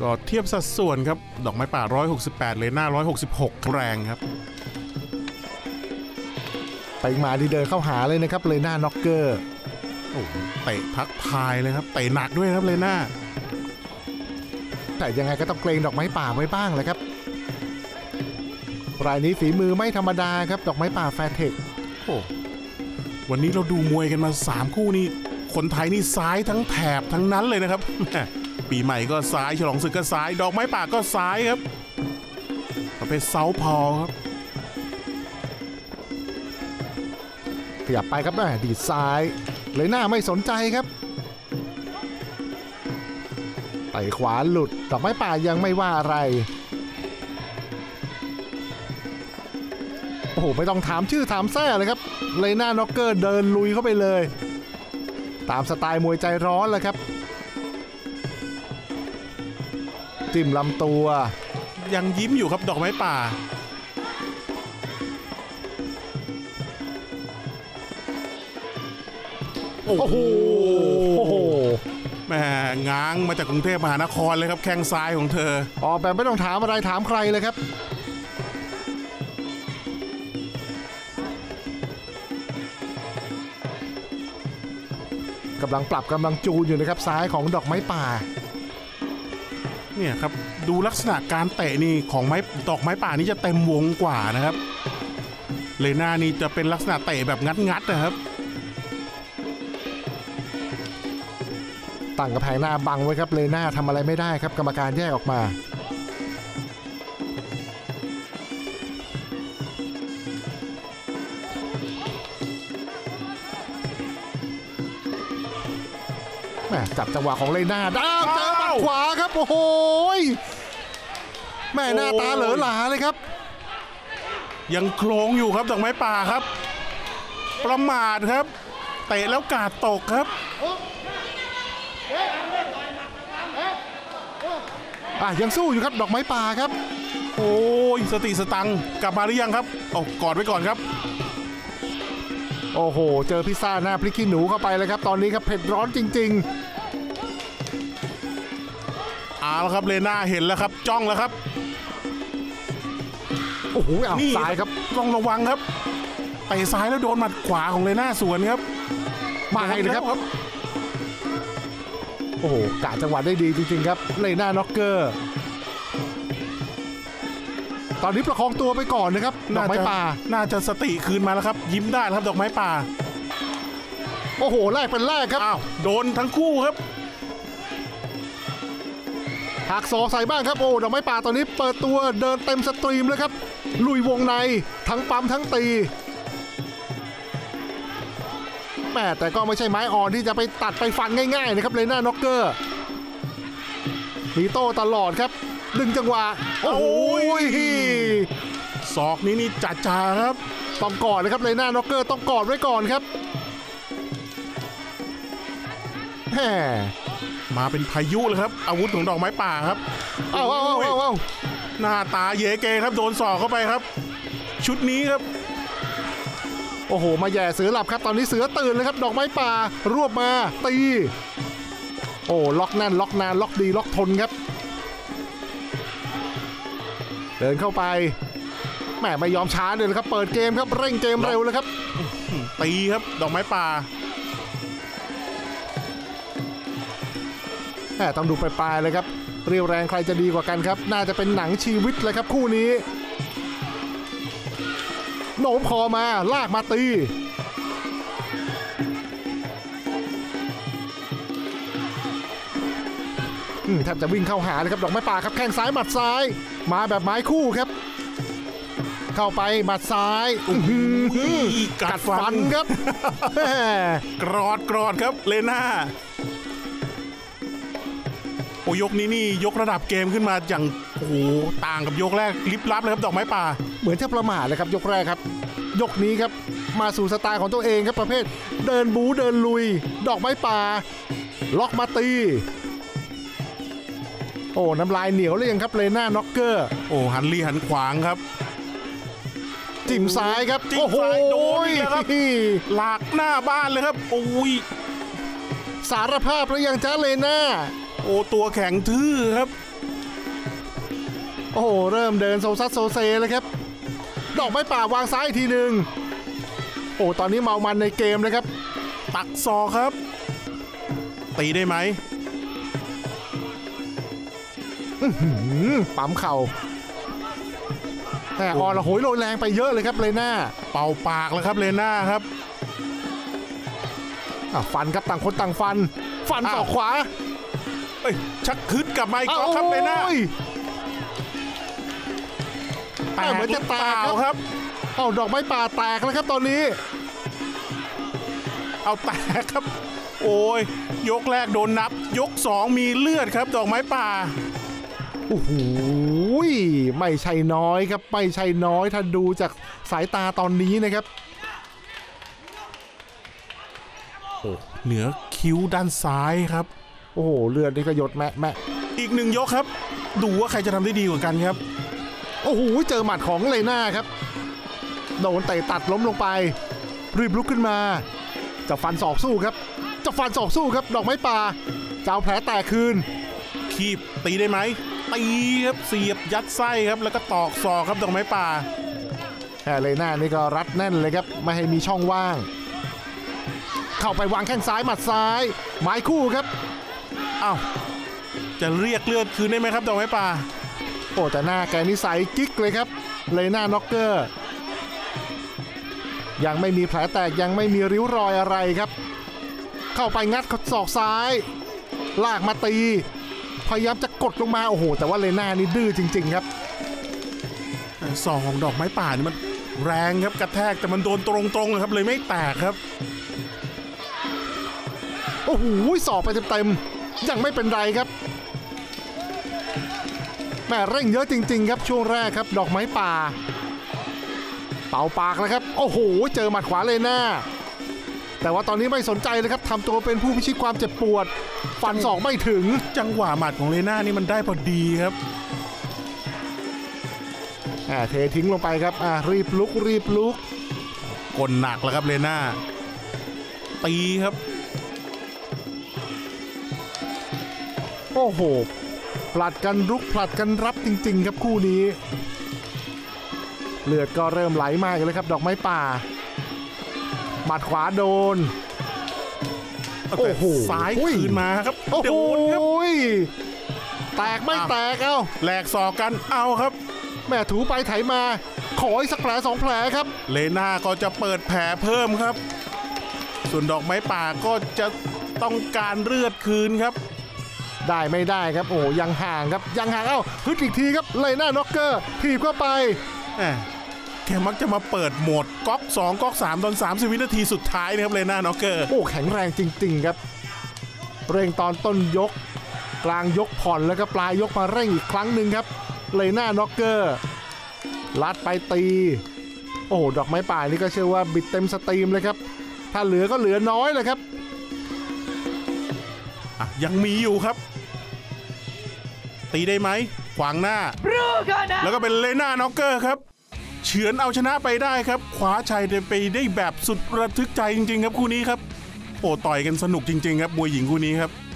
ก็เทียบสัดส่วนครับดอกไม้ป่า168เลน่า166แรงครับไปมาดีเดินเข้าหาเลยนะครับเลน่าน็อกเกอร์โอ้เตะพักพายเลยครับเตะหนักด้วยครับเลน่าแต่ยังไงก็ต้องเกรงดอกไม้ป่าไว้บ้างแหละครับรายนี้ฝีมือไม่ธรรมดาครับดอกไม้ป่าแฟร์เทคโอ้วันนี้เราดูมวยกันมา3คู่นี่คนไทยนี่ซ้ายทั้งแถบทั้งนั้นเลยนะครับปีใหม่ก็ซ้ายฉลองศึกก็ซ้ายดอกไม้ป่าก็ซ้ายครับประเภทเซาท์พอครับขยับไปครับดีดซ้ายเลยหน้าไม่สนใจครับไต่ขวาหลุดดอกไม้ป่ายังไม่ว่าอะไรโอ้โหไม่ต้องถามชื่อถามแท้เลยครับเลน่าน็อกเกอร์เดินลุยเข้าไปเลยตามสไตล์มวยใจร้อนเลยครับจิ้มลำตัวยังยิ้มอยู่ครับดอกไม้ป่าโอ้โหแม่ง้างมาจากกรุงเทพมหานครเลยครับแข้งซ้ายของเธออ๋อแบบไม่ต้องถามอะไรถามใครเลยครับกำลังปรับกำลังจูนอยู่นะครับซ้ายของดอกไม้ป่าเนี่ยครับดูลักษณะการเตะนี่ของดอกไม้ป่านี่จะเต็มวงกว่านะครับเลน่านี่จะเป็นลักษณะเตะแบบงัดนะครับตั้งกระแพงหน้าบังไว้ครับเลน่าทำอะไรไม่ได้ครับกรรมการแยกออกมาจับจังหวะของเลน่าเจอหมัดขวาครับโอ้โหแม่หน้าตาเหลอหลาเลยครับยังโครงอยู่ครับดอกไม้ป่าครับประมาทครับเตะแล้วกาดตกครับยังสู้อยู่ครับดอกไม้ป่าครับโอ้ยสติสตังกลับมาหรือยังครับกอดไว้ก่อนครับโอ้โหเจอพิซซ่าหน้าพริกขี้หนูเข้าไปเลยครับตอนนี้ครับเผ็ดร้อนจริงๆเอาละครับเลน่าเห็นแล้วครับจ้องแล้วครับโอ้โหซ้ายครับต้องระวังครับไปซ้ายแล้วโดนหมัดขวาของเลน่าสวนครับมาให้เลยครับโอ้โหกะจังหวะได้ดีจริงๆครับเลน่าน็อกเกอร์ตอนนี้ประคองตัวไปก่อนนะครับดอกไม้ป่าน่าจะสติคืนมาแล้วครับยิ้มได้ครับดอกไม้ป่าโอ้โหแรกเป็นแรกครับโดนทั้งคู่ครับหักศอกใส่บ้างครับโอ้ดอกไม้ป่าตอนนี้เปิดตัวเดินเต็มสตรีมเลยครับลุยวงในทั้งปั๊มทั้งตีแต่ก็ไม่ใช่ไม้อ่อนที่จะไปตัดไปฟันง่ายๆนะครับเลน่าน็อกเกอร์มีโต้ตลอดครับดึงจังหวะโอ้ยศอกนี่จัดจ้าครับต้องกอดเลยครับเลน่าน็อกเกอร์ต้องกอดไว้ก่อนครับมาเป็นพายุเลยครับอาวุธของดอกไม้ป่าครับเอาหน้าตาเยเกครับโดนศอกเข้าไปครับชุดนี้ครับโอ้โหมาแย่เสือหลับครับตอนนี้เสือตื่นเลยครับดอกไม้ป่ารวบมาตีโอ้ล็อกแน่นล็อกนานล็อกดีล็อกทนครับเดินเข้าไปไม่ยอมช้าเลยนะครับเปิดเกมครับเร่งเกมเร็วเลยครับตีครับดอกไม้ป่าต้องดูปลายๆเลยครับเรียวแรงใครจะดีกว่ากันครับน่าจะเป็นหนังชีวิตเลยครับคู่นี้โน้มคอมาลากมาตีแทบจะวิ่งเข้าหาเลยครับดอกไม้ป่าครับแข้งซ้ายหมัดซ้ายมาแบบไม้คู่ครับเข้าไปหมัดซ้ายกัดฟันครับกรอดครับเลน่าโอ้ยกนี้ยกระดับเกมขึ้นมาอย่างโอ้โหต่างกับยกแรกลิบลับเลยครับดอกไม้ป่าเหมือนจะประมาทเลยครับยกแรกครับยกนี้ครับมาสู่สไตล์ของตัวเองครับประเภทเดินบู๊เดินลุยดอกไม้ป่าล็อกมาตีโอ้น้ำลายเหนียวเลยยังครับเลน่าน็อกเกอร์โอ้หันลี่หันขวางครับจิ้มซ้ายครับโอ้โหโดนครับหลากหน้าบ้านเลยครับโอ้ยสารภาพแล้วยังจ้าเลน่าโอ้ตัวแข็งทื่อครับโอ้โหเริ่มเดินโซซัสโซเซเลยครับดอกไม้ป่าวางซ้ายอีกทีหนึ่งโอ้ตอนนี้เมามันในเกมเลยครับตักศอกครับตีได้ไหมปั๊มเข่าแต่ออนละโหยโรยแรงไปเยอะเลยครับเลน่าเป่าปากแล้วครับเลน่าครับฟันครับต่างคนต่างฟันศอกขวาชักคืดกลับมาอีกครับเลน่าแต่เหมือนจะแตกครับดอกไม้ป่าแตกแล้วครับตอนนี้แตกครับโอ้ยยกแรกโดนนับยก2มีเลือดครับดอกไม้ป่าโอ้โหไม่ใช่น้อยครับไม่ใช่น้อยถ้าดูจากสายตาตอนนี้นะครับเหนือคิ้วด้านซ้ายครับโอ้โหเลือดนี่ก็หยดแมะอีก1ยกครับดูว่าใครจะทำได้ดีกว่ากันครับโอ้โหเจอหมัดของเลน่าครับโดนเตะตัดล้มลงไปรีบลุกขึ้นมาจะฟันศอกสู้ครับดอกไม้ป่าจะเอาแผลแตกคืนคีบตีได้ไหมตีครับเสียบยัดไส้ครับแล้วก็ตอกศอกครับดอกไม้ป่าเลน่านี่ก็รัดแน่นเลยครับไม่ให้มีช่องว่างเข้าไปวางแข้งซ้ายหมัดซ้ายหมายคู่ครับจะเรียกเลือดคืนได้ไหมครับดอกไม้ป่าแต่หน้าแกนิสัยกิ๊กเลยครับเลน่าน็อกเกอร์ยังไม่มีแผลแตกยังไม่มีริ้วรอยอะไรครับเข้าไปงัดศอกซ้ายลากมาตีพยายามจะกดลงมาโอ้โหแต่ว่าเลน่านี่ดื้อจริงๆครับศอกของดอกไม้ป่านี่มันแรงครับกระแทกแต่มันโดนตรงๆครับเลยไม่แตกครับโอ้โหศอกไปเต็มๆยังไม่เป็นไรครับแม่เร่งเยอะจริงๆครับช่วงแรกครับดอกไม้ป่าเป่าปากแล้วครับโอ้โหเจอหมัดขวาเลน่าแต่ว่าตอนนี้ไม่สนใจเลยครับทำตัวเป็นผู้พิชิตความเจ็บปวดฟันศอกไม่ถึงจังหวะหมัดของเลน่านี่มันได้พอดีครับเททิ้งลงไปครับรีบลุกกดหนักแล้วครับเลน่าตีครับโอ้โหผลัดกันรุกผลัดกันรับจริงๆครับคู่นี้เลือดก็เริ่มไหลมากเลยครับดอกไม้ป่าหมัดขวาโดนโอ้โหซ้ายคืนมาครับโอ้โหแตกไม่แตกแหลกศอกกันครับแม่ถูไปไถมาขออีกสักแผล2แผลครับเลน่าก็จะเปิดแผลเพิ่มครับส่วนดอกไม้ป่าก็จะต้องการเลือดคืนครับได้ไม่ได้ครับโอ้ยังห่างครับยังห่างฮึดอีกทีครับเลน่าน็อกเกอร์ถีบเข้าไปแกมักจะมาเปิดโหมดก๊อก2ก๊อก3ตอน30วินาทีสุดท้ายนะครับเลน่าน็อกเกอร์แข็งแรงจริงๆครับเร่งตอนต้นยกกลางยกผ่อนแล้วก็ปลายยกมาเร่งอีกครั้งหนึ่งครับเลน่าน็อกเกอร์ลัดไปตีดอกไม้ป่านี่ก็เชื่อว่าบิดเต็มสตรีมเลยครับถ้าเหลือก็เหลือน้อยเลยครับยังมีอยู่ครับตีได้ไหมขวางหน้าแล้วก็เป็นเลน่าน็อกเกอร์ครับเฉือนเอาชนะไปได้ครับคว้าชัยไปได้แบบสุดระทึกใจจริงๆครับคู่นี้ครับต่อยกันสนุกจริงๆครับมวยหญิงคู่นี้ครับ